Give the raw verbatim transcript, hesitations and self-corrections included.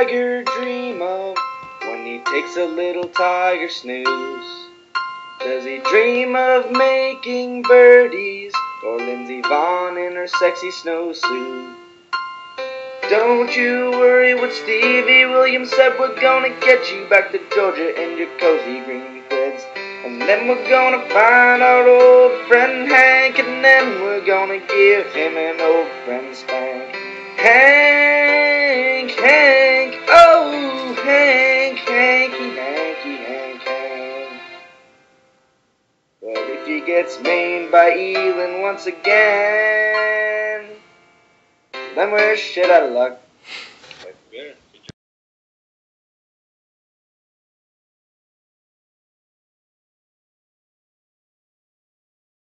tiger dream of when he takes a little tiger snooze? Does he dream of making birdies or Lindsey Vonn in her sexy snowsuit? Don't you worry what Stevie Williams said, we're gonna get you back to Georgia in your cozy green threads. And then we're gonna find our old friend Hank, and then we're gonna give him an old friend spank. Hank, Hank, oh Hank, Hanky, Hanky, Hank, Hank. But if he gets mained by Elin once again, then we're shit out of luck.